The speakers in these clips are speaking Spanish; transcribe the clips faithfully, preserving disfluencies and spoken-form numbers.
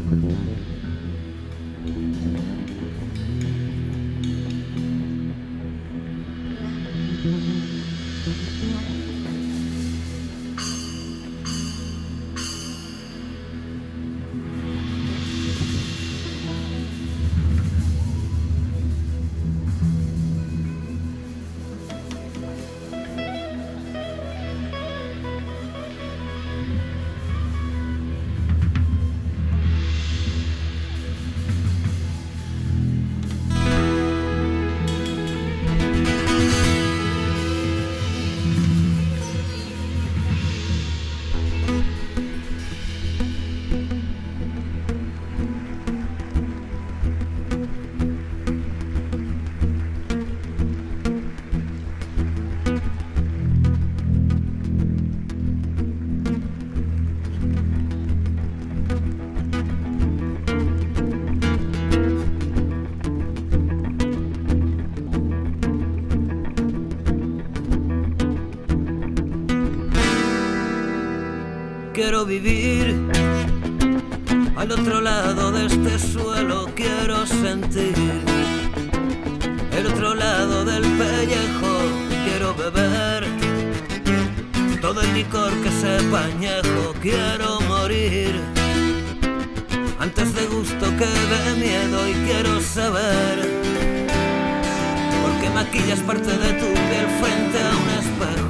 Quiero vivir al otro lado de este suelo, quiero sentir el otro lado del pellejo, quiero beber todo el licor que sepa añejo, quiero morir antes de gusto que de miedo y quiero saber por qué maquillas parte de tu piel frente a un espejo.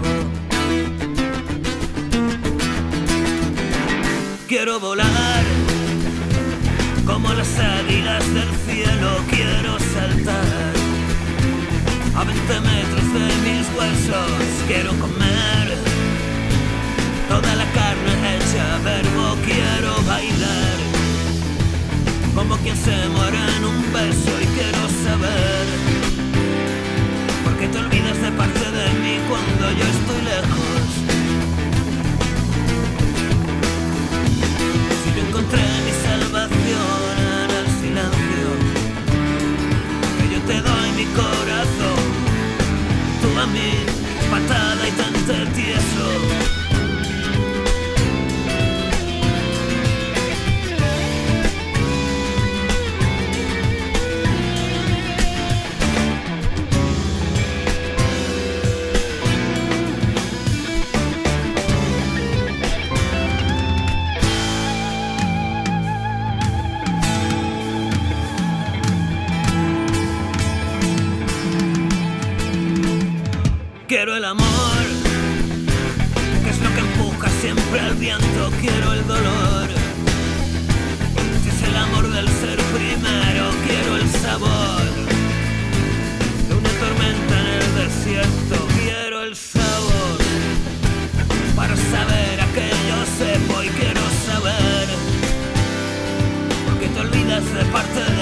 Quiero volar como las águilas del cielo, quiero saltar a veinte metros de mis huesos, quiero comer toda la carne hecha verbo, quiero bailar como quien se muere en un beso y quiero saber por qué te olvidas de parte de mí cuando yo estoy lejos. Encontré mi salvación en el silencio, que yo te doy mi corazón, tú a mí, patada y tan tieso. Quiero el amor, que es lo que empuja siempre al viento, quiero el dolor, si es el amor del ser primero, quiero el sabor de una tormenta en el desierto, quiero el sabor para saber a qué yo sepo y quiero saber por qué te olvidas de parte de